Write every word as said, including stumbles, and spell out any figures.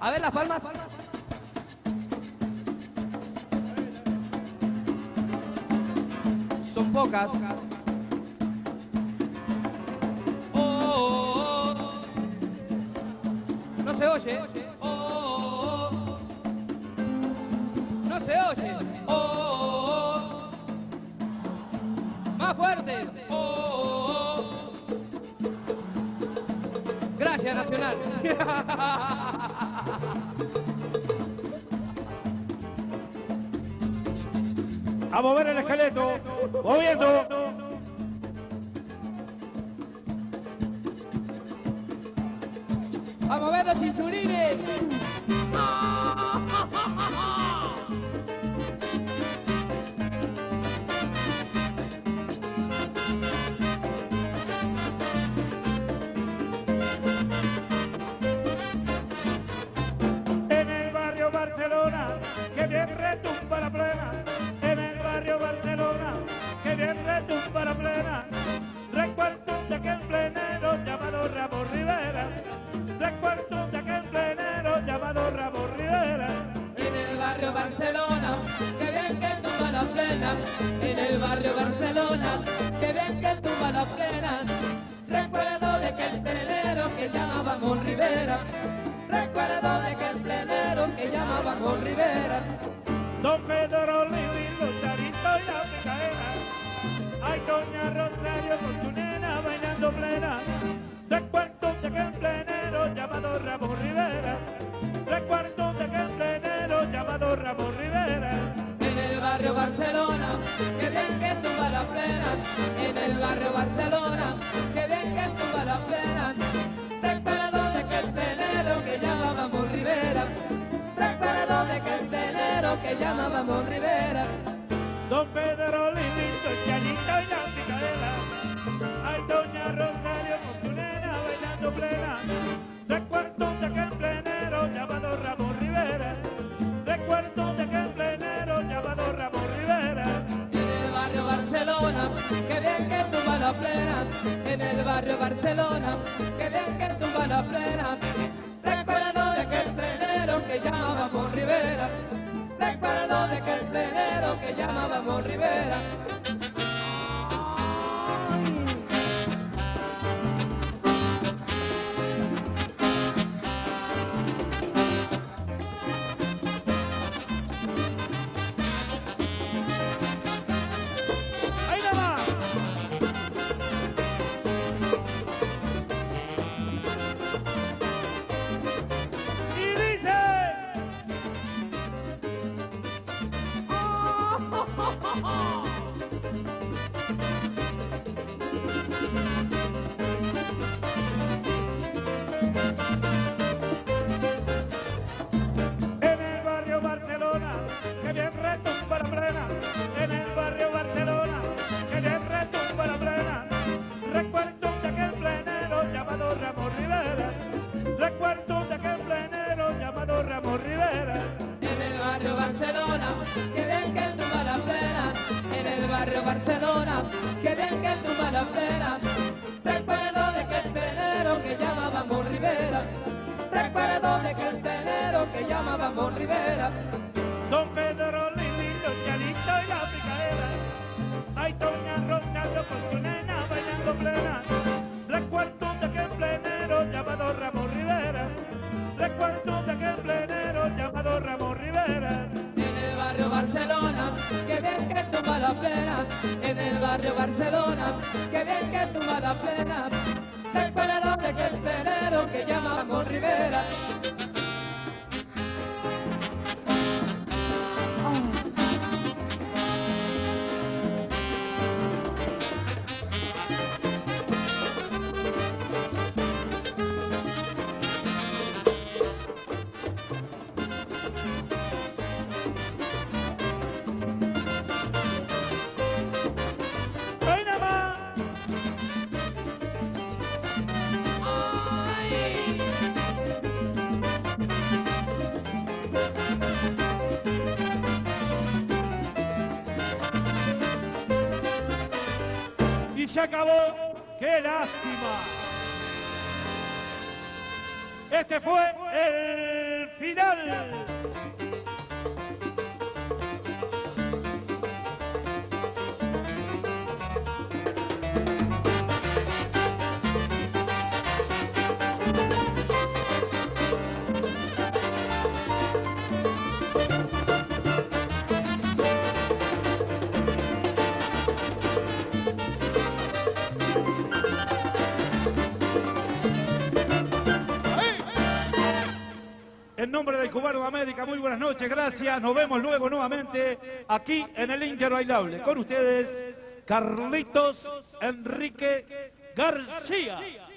A ver las palmas. Son pocas. Oh, oh, oh. No se oye. Oh, oh, oh. No se oye. Oh, oh, oh. Más fuerte. Oh, oh, oh. Gracias, Nacional. A mover el esqueleto, moviendo. A mover los chinchurines. En el barrio Barcelona, que bien retumba la plena. En el barrio Barcelona, que bien retumba la plena. Recuerdo de aquel plenero llamado Ramón Rivera. Recuerdo de aquel plenero llamado Ramón Rivera. En el barrio Barcelona, que bien que tumba la plena. En el barrio Barcelona, que bien que tumba la plena. Recuerdo de aquel plenero que llamábamos Rivera. Recuerdo de aquel plenero que llamábamos Rivera. Don Pedro Lili, los charitos y la picaera. Ay, doña Rosario con su nena bailando plena. Recuerdo de aquel plenero llamado Ramón Rivera. Recuerdo de aquel plenero llamado Ramón Rivera. En el barrio Barcelona, que bien que tumba la plena. En el barrio Barcelona, que bien que tumba la plena. Recuerdo de aquel plenero que llamábamos Rivera. Recuerdo de aquel plenero que llamábamos Rivera. Don Pedro Lilito, el chanito y la picaera. Ay, doña Rosario con su nena bailando plena. Recuerdo de aquel plenero llamado Ramón Rivera. Recuerdo de aquel plenero llamado Ramón Rivera. En el barrio Barcelona, que bien que tumba la plena. En el barrio Barcelona, que bien que tumba la plena. Recuerdo de aquel plenero que llamábamos Rivera. Recuerdo de aquel plenero que llamábamos Rivera. ¡Ahí nada más! Y dice... En el barrio Barcelona, que bien retumba la plena. En el barrio Barcelona, que bien retumba la plena. Recuerdo de aquel plenero llamado Ramón Rivera. Recuerdo de aquel plenero llamado Ramón Rivera. En el barrio Barcelona, que bien que tumba la plena. En el barrio Barcelona, que bien que tumba la plena. Recuerdo de aquel plenero que llamábamos Rivera. Recuerdo de aquel plenero que llamábamos Rivera. Don Pedro Lili, los chalitos y la picaera. Ay, doña Rosario con su nena bailando plena. Recuerdo de aquel plenero llamado Ramón Rivera. Recuerdo de aquel plenero llamado Ramón Rivera. En el barrio Barcelona, que bien que tumba la plena. En el barrio Barcelona, que bien que tumba la plena. Recuerdo de aquel plenero que llamábamos Rivera. ¡Ahí nada más! Y se acabó. ¡Qué lástima! Este fue el final. En nombre del Cubano de América, muy buenas noches, gracias. Nos vemos luego nuevamente aquí en el Inter Bailable. Con ustedes, Carlitos Enrique García.